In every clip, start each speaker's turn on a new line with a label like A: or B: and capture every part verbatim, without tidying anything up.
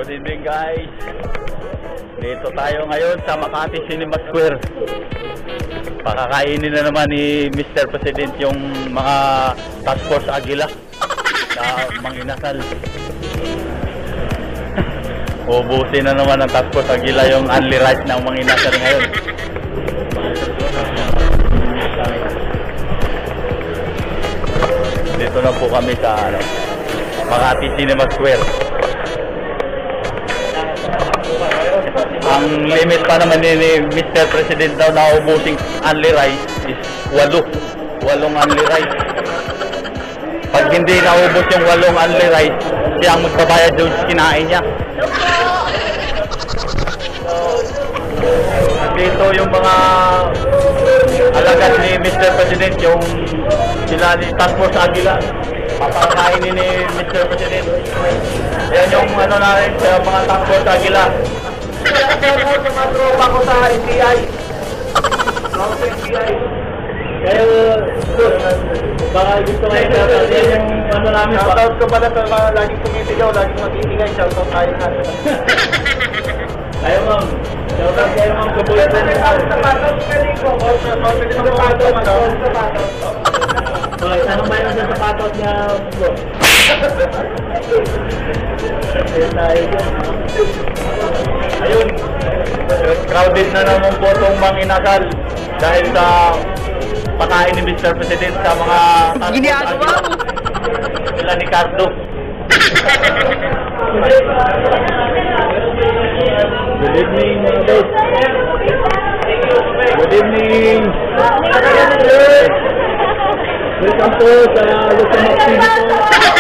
A: Good evening guys. Dito tayo ngayon sa Makati Cinema Square. Pakakainin na naman ni Mister President yung mga Task Force Aguila na manginasal. Ubusin na naman ng Task Force Aguila yung only rights ng manginasal ngayon. Dito na po kami sa ano, Makati Cinema Square. Ang limit pa naman ni Mister President daw na ubusing only rice is walo. Walong only rice. Pag hindi naubos yung walong only rice, siya ang magbabayad doon sa kinain niya. Dito yung mga alagad ni Mister President, yung sila ni Task Force Aguila, papakainin ni Mister President. Yan yung ano natin sa mga Task Force Aguila. Kaya sa mga tropa ko sa N B I. Ako sa N B I. Kaya, baka gusto kayo shoutout. Yan yung ano namin. Shoutout ko pala sa mga laging kumitigaw, laging mag-iingay. Shoutout tayo na. Kayo ma'am. Shoutout kayo ma'am. Kabulit na rin. Sapatos ka rin ko. Sapatos. Sapatos. Anong bayan sa sapatos niya bro? Ayun, crowded na naman po itong manginasal dahil sa pakain ni Mister President sa mga ginagawa mo sila ni Cardo. Good evening mga boss. Good evening. Welcome po sa Lusamak T V po.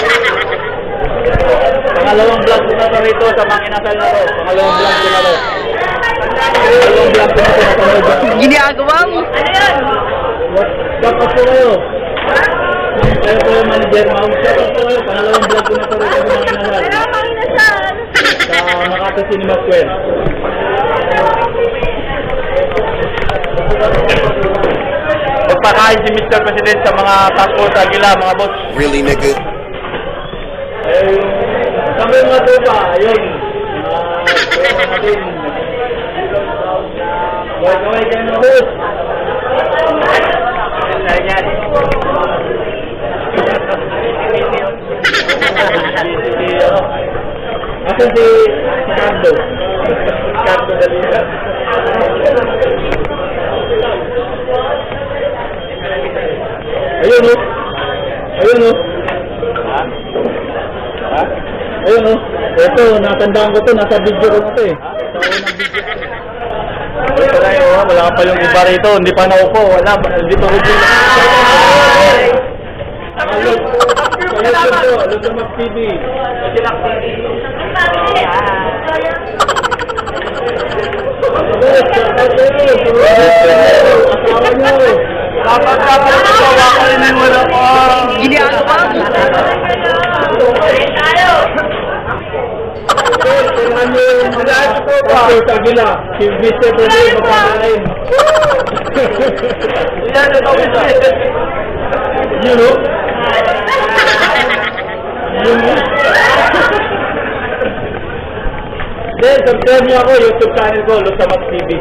A: Pangalawang vlog ko na to rito sa manginasal na to. Pangalawang vlog ko na to. Pangalawang vlog ko na to. Ginagawa mo? Ano yan? Shout out po kayo. Kayo po yung manager. Shout out po kayo. Pangalawang vlog ko na to rito sa manginasal. Sa Makati Cinema Square. Magpakain si Mister President sa mga Task Force Aguila, mga boss.
B: Really, nigga?
A: Eh, kami mga tropa, ayun. Ah, tropa natin. Kaway-kaway kayo mga boss. Ayan. Asan si Cardo? Cardo Dalisa. Ayun o. Ayun o. Ha? Ha? Ayun o. Ito, natandaan ko to. Nasa video ko na to eh. Sa unang video ko. Ito na yun o. Wala pa yung iba rito. Hindi pa naupo. Wala. Hindi pa rin yun. Ayun. Ayun po. Lusamak T V. Lusamak T V. Asawa nyo. Dapat dapat ito, wakain na wala ko. Ginagawa mo. Tayo. Tingnan nyo yung mga Task Aguila. Si Mister President magkakain. Yan ito, Mister. Yun o. Yun o. Then, subscribe niyo ako, YouTube channel ko, Lusamak T V.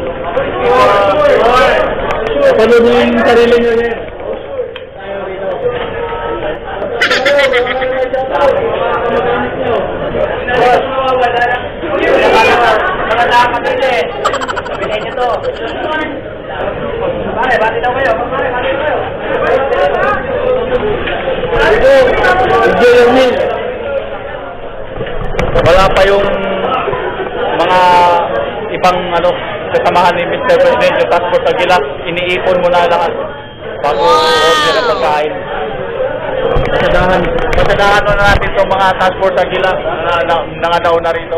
A: Palo mo yung sarili nyo yan. Tayo rito. Mga dapat nila eh. Sabihin nyo to. Pare, bati daw kayo. Pare, bati kayo. Ito, enjoy your meal. Wala pa yung mga ibang ano kasamahan ni Mister President, yung Task Force Aguila, iniipon mo na lahat bago order na pagkain. Pasadahan, pasadahan na natin itong mga Task Force Aguila na nanganaw na rito.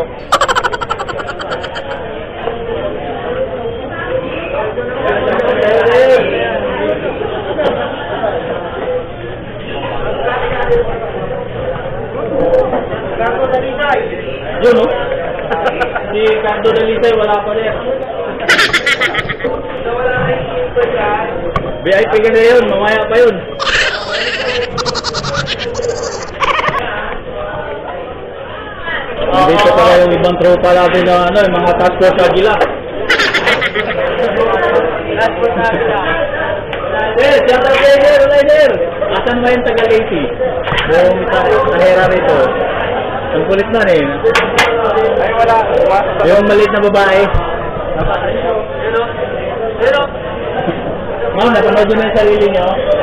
A: Yun o. Si Cardo Dalisa wala pa rin. V I P ka na yun, mamaya pa yun. Dito pa yung ibang tropa natin na ano, yung mga task force Agila. Task force Agila. Yes, yung rider, rider. Asan ba yung taga-Lacey? Yung tahera rito. Ang kulit na eh. Ay, wala. Yung maliit na babae. Pero, pero. Ma'am, napanood nyo na yung sarili nyo.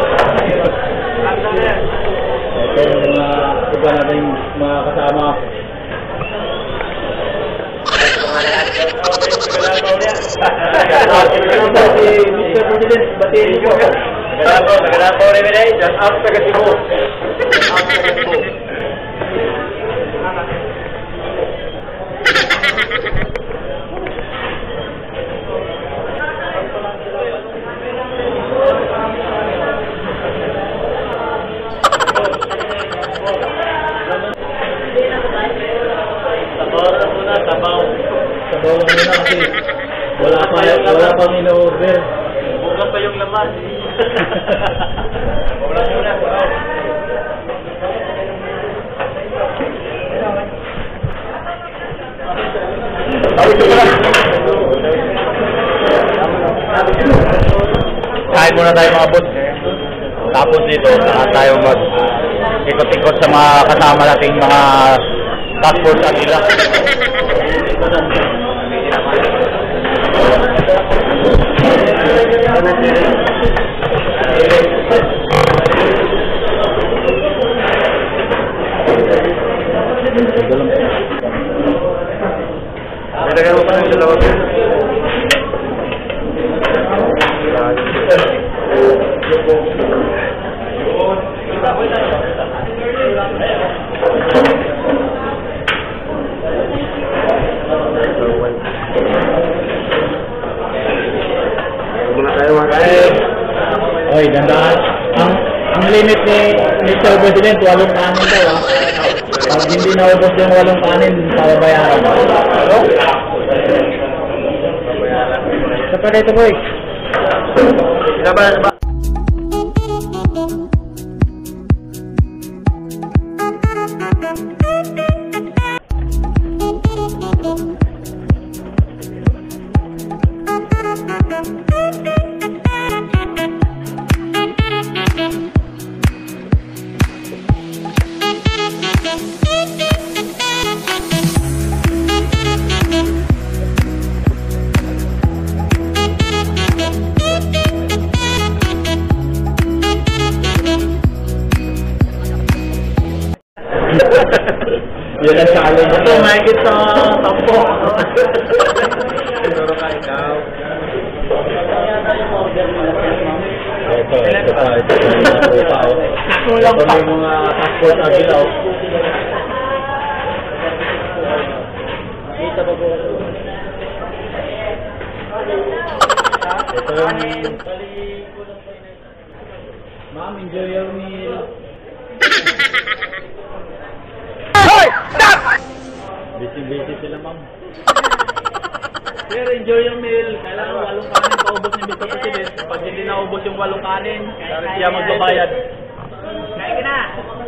A: Ito yung mga iba natin mga kasama. mister President, batiin ko. Nagalabaw, nagalabaw rin rin. Just up sa Gatibo. Just up sa Gatibo. Sabaw na muna, sabaw. Sabaw lang muna kasi wala pa, wala pang in-order. Bukas pa yung laman. Wala muna, sabaw. Tawid ko pala. Kain muna tayo mga boss. Tapos dito, saan tayo mag ikot-ikot sa mga kasama nating mga task force Agila. Nilagay mo pa ng dalawa. Oy, gandaan. Ang ang limit ni mister President, walong kanin daw ah. Pag hindi naubos yung walong kanin, pababayaran. Ano? Sa pa dito, boy. Laban ba? Yan ang challenge. Ito, mahigit sa tampo. Siguro ka ikaw. Ito, ito pa. Ito pa. Ako lang pa. Ito mga task force Agila. Kita ba po? Ito yung... Ma'am, enjoy your meal. Busy-busy sila, ma'am. Sir, enjoy yung meal. Kailangan walong kanin paubos ni mister President. Pag hindi naubos yung walong kanin, siya magbabayad. Kain ka na!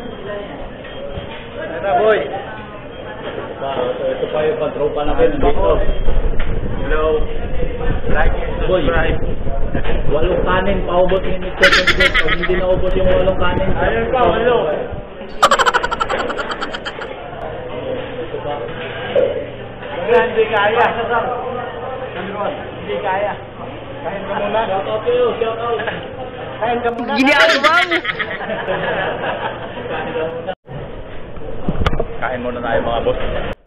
A: Ito, boy. So, ito pa yung pantropa natin dito. Hello. Like and subscribe. Walong kanin paubos ni mister President. Pag hindi naubos yung walong kanin, ayun pa, walo. Hindi kaya. Hindi kaya. Kain ka muna. Shout out to you. Shout out. Kain ka muna. Gini ako ba? Kain muna tayo mga boss.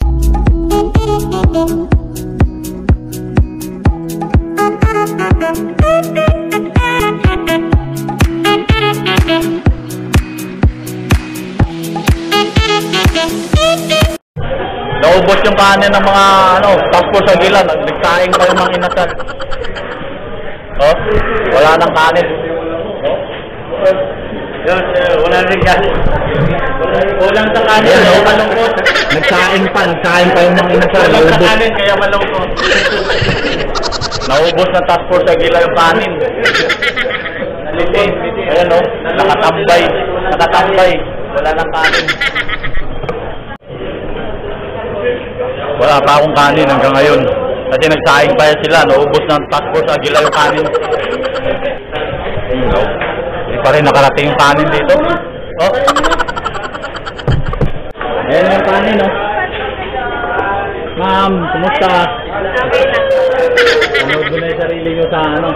A: Naubos yung kanin ng mga ano, task force Agila, nagsaing pa yung mga inasal. Oh, wala nang kanin. Yun, wala rin kanin. Walang sa kanin, no? Malungkot. Nagsaing pa, nagsaing pa yung mga inasal. Walang sa kanin, kaya malungkot. Naubos ng task force Agila yung kanin. Nalitin, ayan o, nakatambay, nakatambay. Wala nang kanin. Wala pa akong kanin hanggang ngayon. Kasi nagsaing pa yan sila, naubos ng task force Aguila yung kanin. No. Hindi pa rin nakarating yung kanin dito. Oh. Ayan yung kanin, no? Ma'am, kumusta? Panood mo na yung sarili nyo sa ano?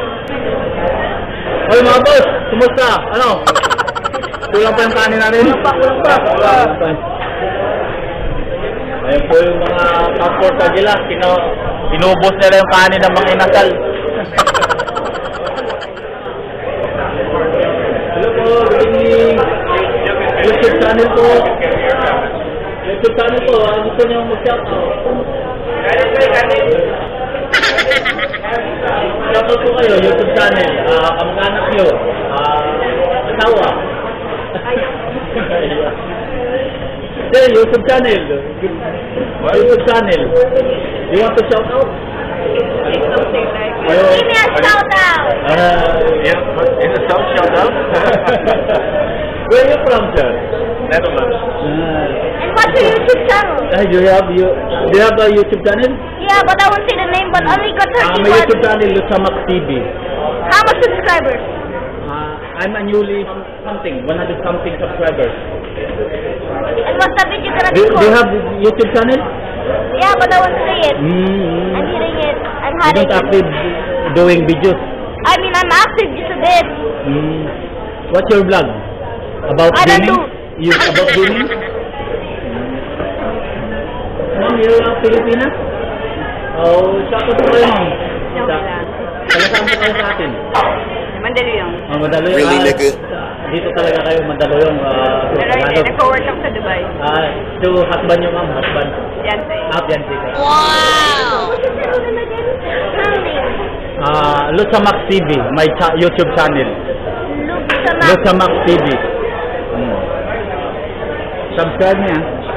A: Hoy mga boss, kumusta? Ano? Kulang pa yung kanin natin? Kulang pa, kulang pa. Kulang pa. Ayan po yung mga passport sa Aguila. Inubos nila yung kanin ng mga inasal. Hello po, good evening. YouTube channel po. YouTube channel po. Ano gusto niyo mag-shout out? Shout out po kayo, YouTube channel. Uh, kamag-anak nyo. Uh, asawa. Hey, YouTube channel. YouTube channel. You want to shout out?
B: Give me a shout out.
A: Uh, yeah, in a shout shout out. Where are you from, sir? Netherlands. Uh,
B: And what's your YouTube channel?
A: uh, do you have you do you have a YouTube channel?
B: Yeah, but I won't say the name, but only got
A: Uh, my
B: thirty-one.
A: YouTube channel is Samak T V.
B: How much subscribers?
A: Uh, I'm a newly something, one hundred something subscribers.
B: And what's the video gonna
A: Do,
B: be
A: do you
B: called?
A: have YouTube channel?
B: Yeah, but I won't say it.
A: Mm-hmm.
B: I'm hitting it. I'm
A: You
B: hiding
A: don't
B: it.
A: active doing videos.
B: I mean, I'm active just a bit.
A: Mm. What's your vlog? About
B: I don't
A: gaming?
B: do-
A: You about gaming? Ma'am, you're a Filipina? Oh, shout out po kayo, ma'am. Sa- Taga-saan po kayo sa atin?
B: Mandaluyong.
A: Oh, Mandaluyong.
C: Really,
A: Ah,
C: nigga?
A: Dito talaga kayo, Mandaluyong. Uh, Tagalog.
B: nag-work ako sa Dubai.
A: Ah, so husband nyo, ma'am, husband.
B: Yan sa'yo.
A: Ah, fiancé ka.
B: Wow!
A: Ah, Lutsamak T V, my cha- YouTube channel.
B: Look sa map.
A: Lutsamak T V. Hmm. Subscribe niya.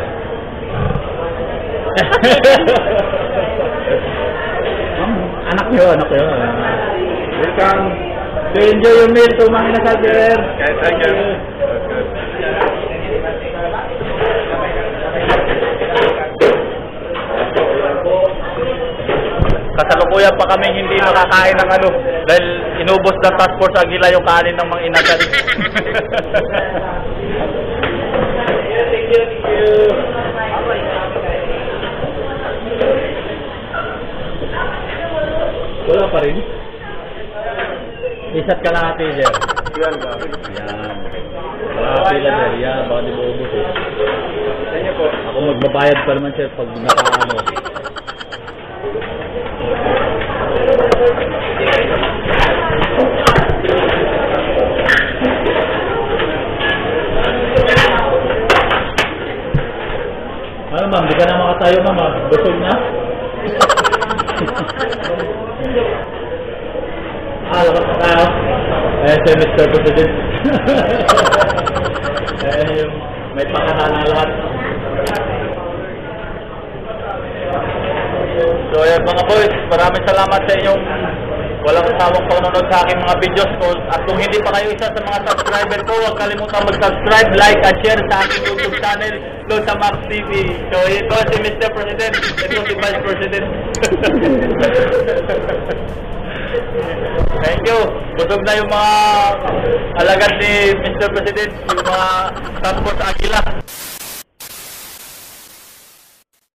A: Ma'am, anak niyo, anak niyo. Welcome. So enjoy your meal to mga inasal, sir. Okay, thank you. Kasalukuyan pa kami hindi nakakain ng ano dahil inubos ng task force Aguila yung kanin ng mga inasal. Thank you, thank you. Wala pa rin? Isa't kalahati, sir. Yan, yan. Kalahati lang, sir. Yan, baka di mo ubos eh. Thank you po. Ako magbabayad pa naman, sir, pag nakaano. Ano, ma'am? Di ka na makatayo, ma'am. Busog na? Ah, labas na tayo. Ayan si Mister President. Ayan yung may pakana ng lahat. So ayan mga boys, maraming salamat sa inyong walang sawang panonood sa aking mga videos ko. At kung hindi pa kayo isa sa mga subscriber ko, huwag kalimutan mag-subscribe, like, at share sa aking YouTube channel, Lutsamak T V. So ito si Mister President, ito si Vice President. Thank you. Busog na yung mga alagad ni Mister President, yung mga task force Aguila.